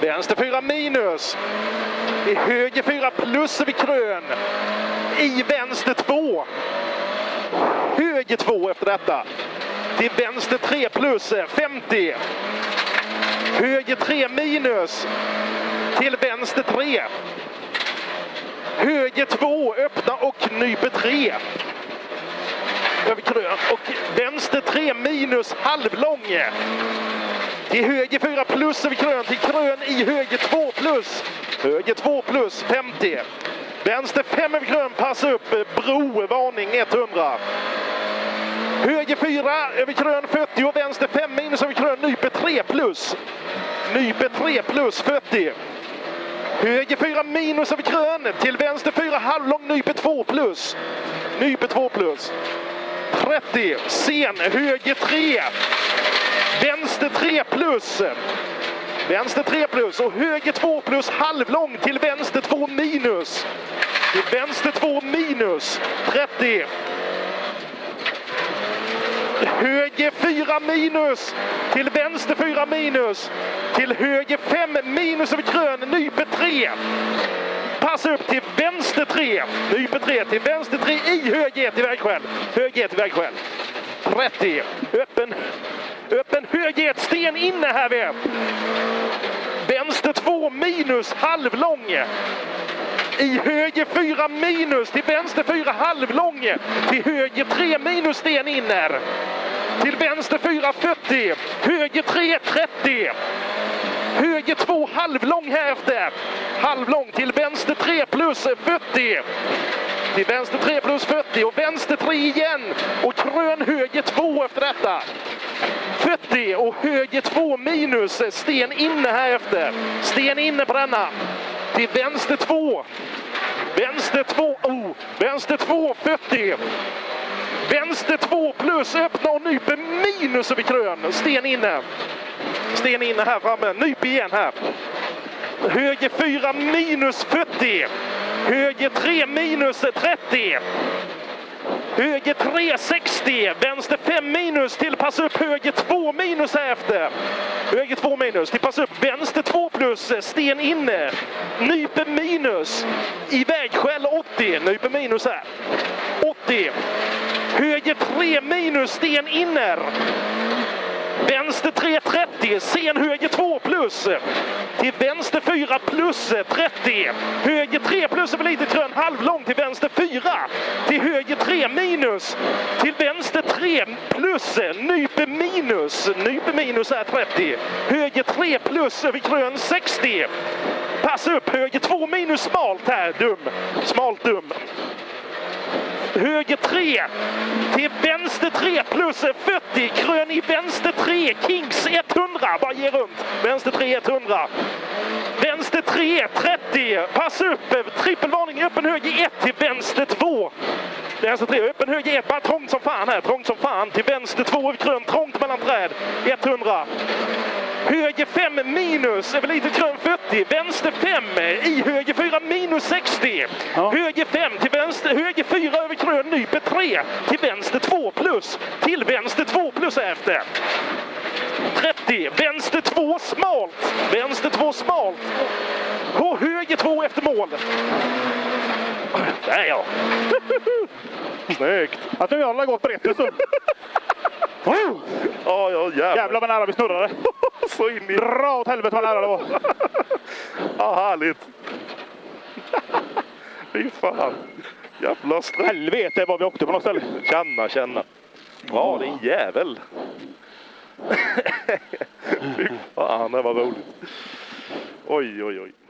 Vänster 4 minus. I höger 4 plus vid krön. I vänster 2. Höger 2 efter detta. Till vänster 3 plus 50. Höger 3 minus. Till vänster 3. Höger 2 öppna och nyper 3. Över krön. Och vänster 3 minus halvlång. Till höger 4 plus över krön. Till krön i höger 2 plus. Höger 2 plus 50. Vänster 5 över krön. Passa upp. Bro. Varning 100. Höger 4 över krön 40 och vänster 5 minus över krön. Nyper 3 plus. Nyper 3 plus 40. Höger 4 minus över krön. Till vänster 4 halvlång. Nyper 2 plus. Nyper 2 plus. 30. Sen. Höger 3. Vänster 3 plus. Vänster 3 plus och höger 2 plus halvlång till vänster 2 minus. Till vänster 2 minus. 30. Höger 4 minus. Till vänster 4 minus. Till höger 5 minus över krön. Nyper 3. Passa upp till vänster 3. Nyper 3 till vänster 3 i höger 1 i vägskäl. Höger 1 i vägskäl. 30. Öppen höger 1. Sten inne här vid. Vänster 2 minus halvlång. I höger 4 minus. Till vänster 4 halvlång. Till höger 3 minus sten inner. Till vänster 4 40. Höger 3 30. Höger 2 halvlång här efter. Halvlång till vänster 3 plus 40. Till vänster 3 plus 40 och vänster 3 igen. Och krön höger 2 efter detta. 40 och höger 2 minus. Sten inne här efter. Sten inne på denna. Till vänster 2. Vänster 2. Vänster 2 40. Vänster 2 plus öppna och nyper minus över krön. Sten inne. Sten inne här framme. Nyp igen här. Höger 4 minus 40. Höger 3 minus 30. Höger 3 60. Vänster 5 minus till pass upp. Höger 2 minus här efter. Höger 2 minus till pass upp. Vänster 2 plus. Sten inne. Nyper minus. I vägskäl 80. Nyper minus här. 80. Höger 3 minus. Sten inner. Vänster 3 30. Sen höger 2 plus. Till vänster 4 plus 30. Höger 3 plus över lite krön. Halvlång till vänster 4. Till höger 3 minus. Till vänster 3 plus. Nyper minus. Nyper minus är 30. Höger 3 plus över krön 60. Pass upp. Höger 2 minus smalt här. Dum. Smalt dum. Höger 3 till vänster 3 plus 40. Krön i vänster 3. Kings 100. Bara ge runt. Vänster 3 100. Vänster 3 30. Pass upp. Trippelvarning. Öppen höger 1 till vänster 2. Vänster 3. Öppen höger 1. Bara trångt som fan här. Trångt som fan. Till vänster 2 över krön. Trångt mellan träd. 100. Höger 5 minus, över lite krön 40, vänster 5, i höger 4 minus 60, ja. Höger 5 till vänster, höger 4 över krön, nyper 3, till vänster 2 plus, till vänster 2 plus efter. 30, vänster 2 smalt, vänster 2 smalt, och höger 2 efter mål. Där ja. Snyggt. Att nu har gått på rätt så. Ja, jävlar vad nära vi snurrade. Så in i... Dra åt helvete vad nära det var. Ja, härligt. Fy fan. Jävla stress. Helvete vad vi åkte på något ställe. Känna. Ja, det är en jävel. Fy fan, det var roligt. Oj.